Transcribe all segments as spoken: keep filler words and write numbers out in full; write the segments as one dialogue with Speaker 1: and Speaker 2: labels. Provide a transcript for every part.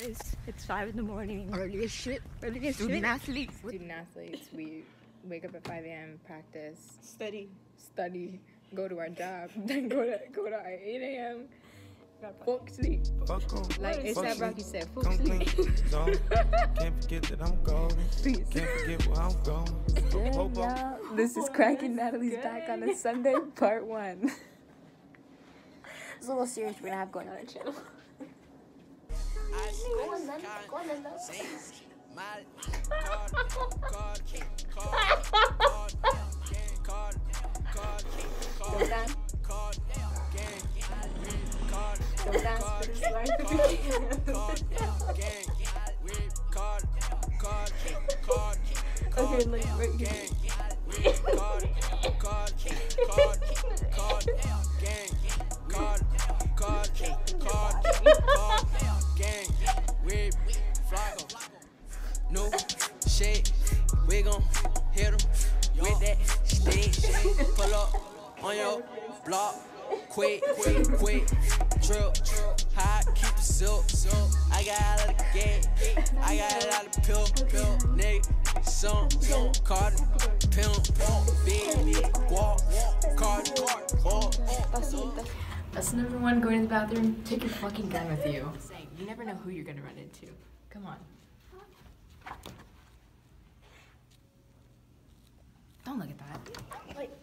Speaker 1: guys. It's five in the morning. Early as shit. Early as Student shit. athletes.
Speaker 2: Student athletes. We wake up at five A M, practice,
Speaker 1: Study.
Speaker 2: study, go to our job, then go to go to our eight A M Fuck sleep.
Speaker 3: Fuck on.
Speaker 2: Like ASAP Rocky said, fuck
Speaker 3: Come
Speaker 2: sleep.
Speaker 3: clean. Zone. Can't forget that I'm golden.
Speaker 2: Peace.
Speaker 3: Can't forget where I'm going.
Speaker 2: Good,
Speaker 3: Hope I'm-
Speaker 2: y'all. This is Cracking Natalie's Back on a Sunday, part one.
Speaker 1: It's a little serious we're gonna have going on our channel. Go on then. Go on then. Go down. Go down for this life if you can. Okay, like right here.
Speaker 4: No shit, we gon' hit 'em with that stick. Pull up on your block, quick, quick, quick. Trip, high, keep it silk. I got out of the gate, I got out of the pill, pill, nigga. Some, some, card, pimp, big, big, walk, card, walk.
Speaker 2: Lesson number one, going to the bathroom, take your fucking gun with you. I'm saying, you never know who you're gonna run into. Come on. Don't look at that.
Speaker 1: Wait,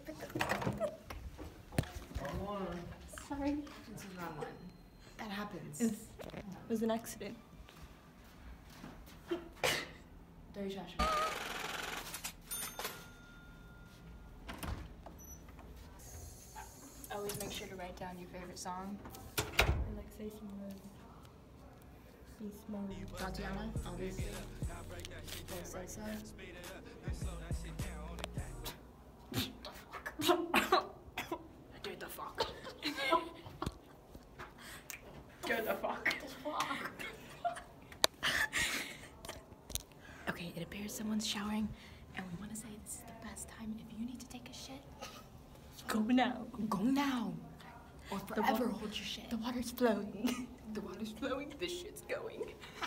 Speaker 1: sorry.
Speaker 2: This is the wrong one. That happens.
Speaker 1: It was an accident.
Speaker 2: Throw your trash. Always make sure to write down your favorite song.
Speaker 1: Relaxation mode. Beast mode.
Speaker 2: Tatiana, obviously. Don't say so. Do the fuck. Do the fuck. Okay, it appears someone's showering, and we want to say this is the best time. If you need to take a shit,
Speaker 1: Go now.
Speaker 2: go now. Or forever
Speaker 1: wa-
Speaker 2: hold your shit.
Speaker 1: The water's flowing.
Speaker 2: The water's flowing, the shit's going.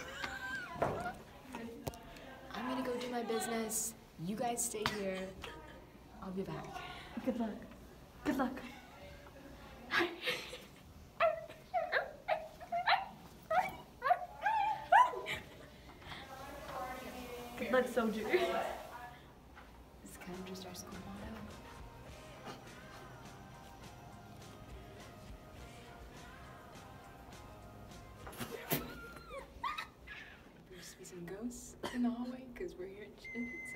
Speaker 2: I'm gonna go do my business. You guys stay here. I'll be back.
Speaker 1: Good luck. Good luck. Good luck, soldier.
Speaker 2: It's kind of just our school motto. There's to be some ghosts in the hallway because we're here at shit, so.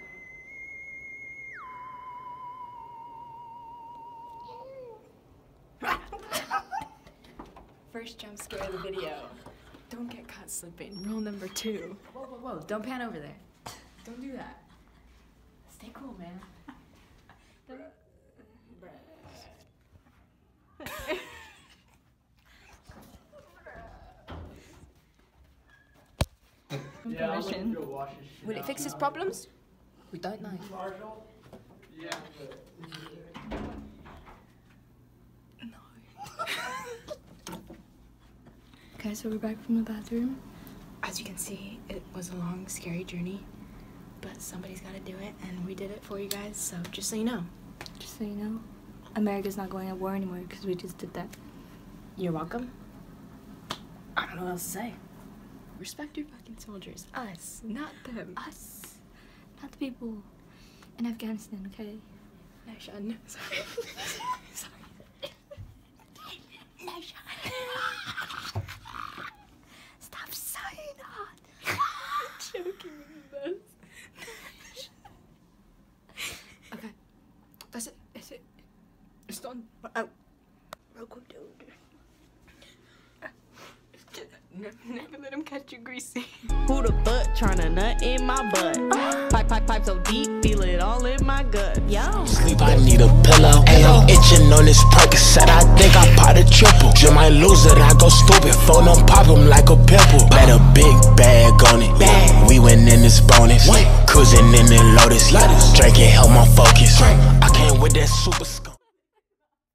Speaker 2: First jump scare of the video. Don't get caught slipping. Rule number two. Whoa, whoa, whoa. Don't pan over there. Don't do that. Stay cool, man.
Speaker 1: Yeah, permission.
Speaker 2: Will it fix his problems? We don't know.
Speaker 3: Yeah.
Speaker 1: Okay, so we're back from the bathroom.
Speaker 2: As you can see, it was a long, scary journey, but somebody's got to do it, and we did it for you guys, so just so you know.
Speaker 1: Just so you know, America's not going at war anymore because we just did that.
Speaker 2: You're welcome. I don't know what else to say. Respect your fucking soldiers. Us, not them.
Speaker 1: Us, not the people in Afghanistan, okay?
Speaker 2: No, Sean. Sorry. Sorry.
Speaker 1: No, Sean. Stop saying that.
Speaker 2: Joking with us. Okay. That's it. That's it. It's done.
Speaker 1: Oh. Real quick, dude.
Speaker 2: Never let him catch you greasy.
Speaker 5: Who the fuck tryna nut in my butt? Pipe, pipe, pipe so deep, feel it all in my gut. Yo.
Speaker 6: Sleep, I need a pillow. Ayo, itching on this Percocet, I think I pot a triple. Just might lose it, I go stupid. Phone them, pop him like a pimple. Bet a big bag on it. Bag. We went in this bonus. Cruising in the Lotus. Drinking help my focus. I came with that super.